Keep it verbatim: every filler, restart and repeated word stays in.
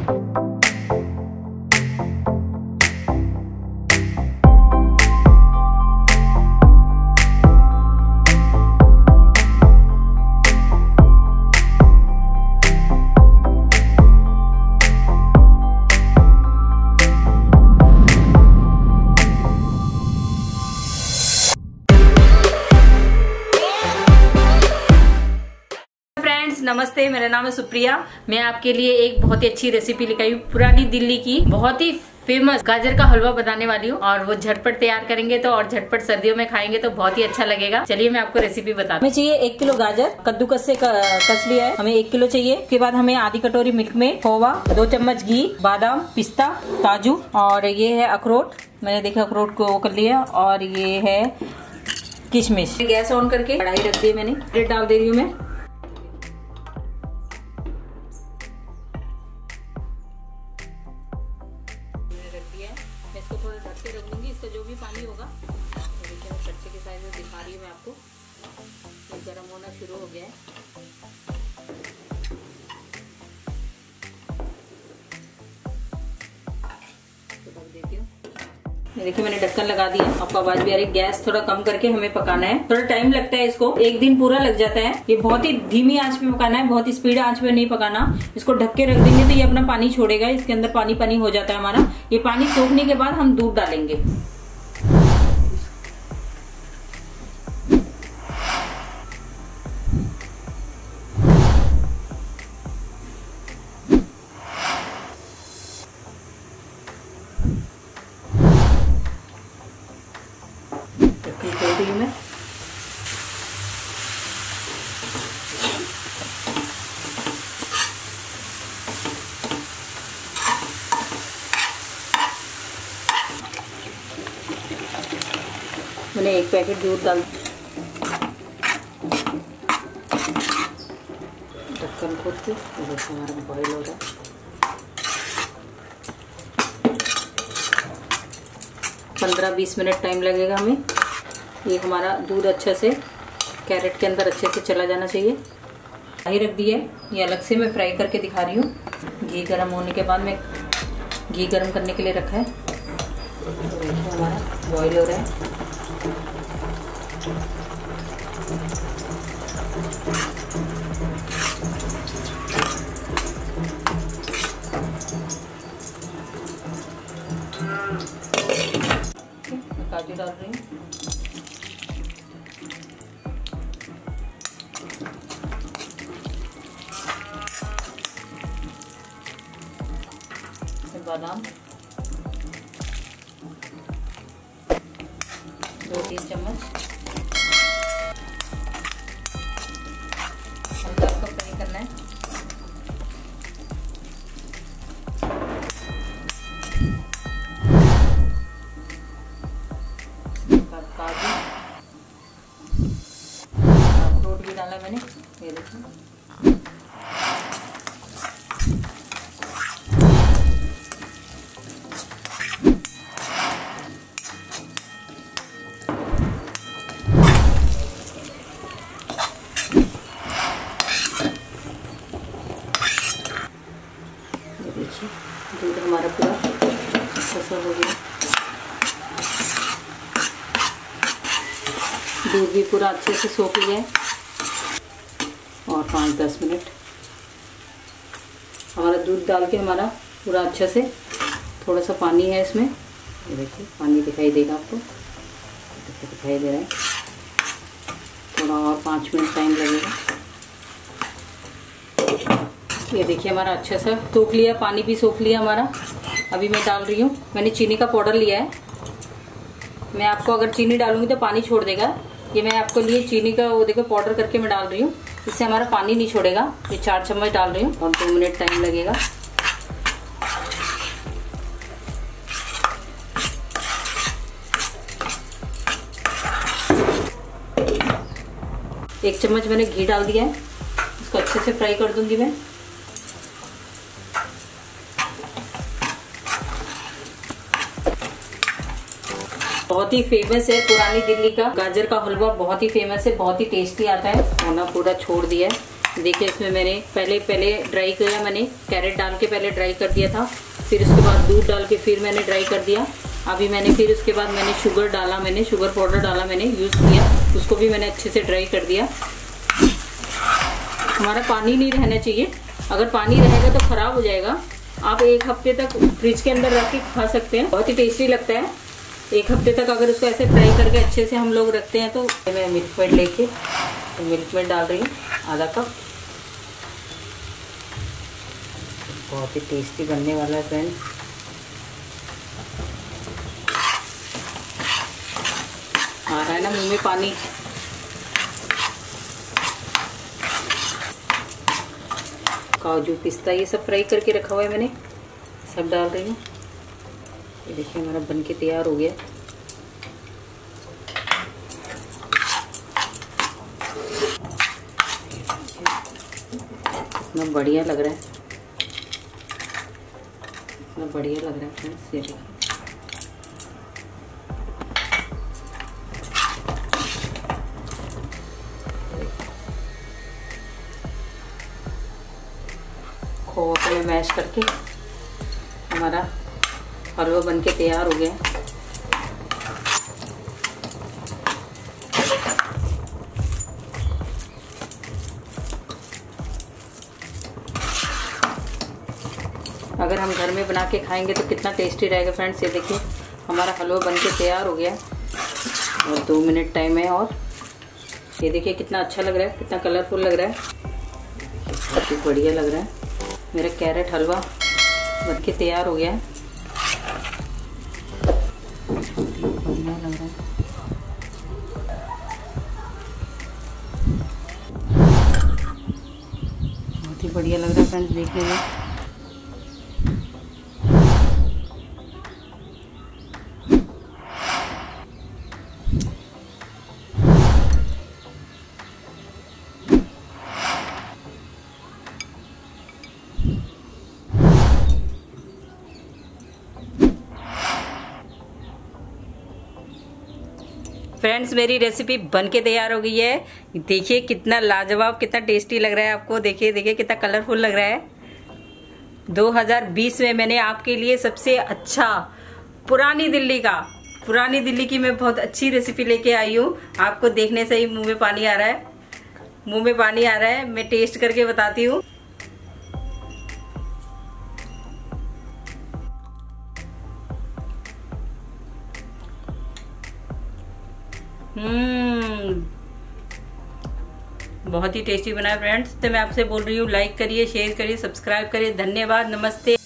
नमस्ते, मेरा नाम है सुप्रिया। मैं आपके लिए एक बहुत ही अच्छी रेसिपी लेकर आई हूँ। पुरानी दिल्ली की बहुत ही फेमस गाजर का हलवा बनाने वाली हूँ और वो झटपट तैयार करेंगे तो और झटपट सर्दियों में खाएंगे तो बहुत ही अच्छा लगेगा। चलिए मैं आपको रेसिपी बताती हूँ। हमें चाहिए एक किलो गाजर, कद्दूकस से कस लिया है, हमें एक किलो चाहिए। उसके बाद हमें आधी कटोरी मिल्क में खोवा, दो चम्मच घी, बादाम, पिस्ता, काजू और ये है अखरोट। मैंने देखा अखरोट को वो कर लिया और ये है किशमिश। गैस ऑन करके कढ़ाई रख दी मैंने, ब्रेड डाल दे रही हूँ मैं। मैं इसको थोड़ा ढक के रख लूंगी। इसका जो भी पानी होगा, देखिए मैं कच्चे के साइज में दिखा रही हूँ मैं आपको। ये गर्म होना शुरू हो गया है। तो ढक देती हूँ। देखिए मैंने ढक्कन लगा दिया। आपको आवाज भी आ रही है। गैस थोड़ा कम करके हमें पकाना है। थोड़ा टाइम लगता है इसको, एक दिन पूरा लग जाता है। ये बहुत ही धीमी आंच पे पकाना है, बहुत ही स्पीड आंच पे नहीं पकाना। इसको ढक के रख देंगे तो ये अपना पानी छोड़ेगा। इसके अंदर पानी पानी हो जाता है हमारा। ये पानी सोखने के बाद हम दूध डालेंगे। खोल रही हूँ मैं। मैंने एक पैकेट दूध डाल, ढक्कन खोल के हमारा बॉईल हो रहा है। पंद्रह बीस मिनट टाइम लगेगा हमें। ये हमारा दूध अच्छे से कैरेट के अंदर अच्छे से चला जाना चाहिए। कढ़ाई रख दी है, ये अलग से मैं फ्राई करके दिखा रही हूँ। घी गर्म होने के बाद मैं घी गर्म करने के लिए रखा है। तो देखिए हमारा बॉईल हो रहा है। काजू डाल रही हूँ। बादाम दो तीन चम्मच। हल्का आपको फ्राई करना है। काजू, अखरोट भी डाला मैंने, ये देखिए। दूध हमारा पूरा अच्छा हो गया। दूध भी पूरा अच्छे से सोख लिया है। और पाँच दस मिनट हमारा दूध डाल के हमारा पूरा अच्छे से, थोड़ा सा पानी है इसमें, ये देखिए पानी दिखाई देगा आपको, दिखाई दे रहा है। थोड़ा और पाँच मिनट टाइम लगेगा। ये देखिए हमारा अच्छा सा सोख लिया, पानी भी सोख लिया हमारा। अभी मैं डाल रही हूँ, मैंने चीनी का पाउडर लिया है। मैं आपको अगर चीनी डालूंगी तो पानी छोड़ देगा। ये मैं आपको लिए चीनी का वो देखो पाउडर करके मैं डाल रही हूँ, इससे हमारा पानी नहीं छोड़ेगा। ये चार चम्मच डाल रही हूँ और दो मिनट टाइम लगेगा। एक चम्मच मैंने घी डाल दिया है, इसको अच्छे से फ्राई कर दूंगी मैं। बहुत ही फेमस है पुरानी दिल्ली का गाजर का हलवा, बहुत ही फेमस है, बहुत ही टेस्टी आता है। होना पूरा छोड़ दिया है, देखिए इसमें मैंने पहले पहले ड्राई किया, मैंने कैरेट डाल के पहले ड्राई कर दिया था, फिर उसके बाद दूध डाल के फिर मैंने ड्राई कर दिया। अभी मैंने फिर उसके बाद मैंने शुगर डाला, मैंने शुगर पाउडर डाला, मैंने यूज़ किया, उसको भी मैंने अच्छे से ड्राई कर दिया। हमारा पानी नहीं रहना चाहिए, अगर पानी रहेगा तो ख़राब हो जाएगा। आप एक हफ्ते तक फ्रिज के अंदर रख के खा सकते हैं, बहुत ही टेस्टी लगता है। एक हफ्ते तक अगर उसको ऐसे फ्राई करके अच्छे से हम लोग रखते हैं। तो मैं मिल्क मेड लेके मिल्क मेड डाल रही हूँ आधा कप। बहुत ही टेस्टी बनने वाला है फ्रेंड्स। आ रहा है ना मुंह में पानी। काजू पिस्ता ये सब फ्राई करके रखा हुआ है मैंने, सब डाल रही हूँ। ये देखिए हमारा बन के तैयार हो गया। इतना बढ़िया लग रहा है, इतना बढ़िया लग रहा है फ्रेंड्स। ये देखिए खोआ में मैश करके हमारा हलवा बन के तैयार हो गया। अगर हम घर में बना के खाएंगे तो कितना टेस्टी रहेगा फ्रेंड्स। ये देखिए हमारा हलवा बन के तैयार हो गया और दो मिनट टाइम है। और ये देखिए कितना अच्छा लग रहा है, कितना कलरफुल लग रहा है, बहुत ही बढ़िया लग रहा है। मेरा कैरेट हलवा बन के तैयार हो गया है, बढ़िया लग रहा है। बहुत ही बढ़िया लग रहा है फ्रेंड्स देखने में। फ्रेंड्स मेरी रेसिपी बन के तैयार हो गई है। देखिए कितना लाजवाब, कितना टेस्टी लग रहा है आपको। देखिए देखिए कितना कलरफुल लग रहा है। दो हज़ार बीस में मैंने आपके लिए सबसे अच्छा पुरानी दिल्ली का पुरानी दिल्ली की मैं बहुत अच्छी रेसिपी लेके आई हूँ। आपको देखने से ही मुंह में पानी आ रहा है, मुंह में पानी आ रहा है। मैं टेस्ट करके बताती हूँ। हम्म बहुत ही टेस्टी बना है फ्रेंड्स। तो मैं आपसे बोल रही हूँ लाइक करिए, शेयर करिए, सब्सक्राइब करिए। धन्यवाद, नमस्ते।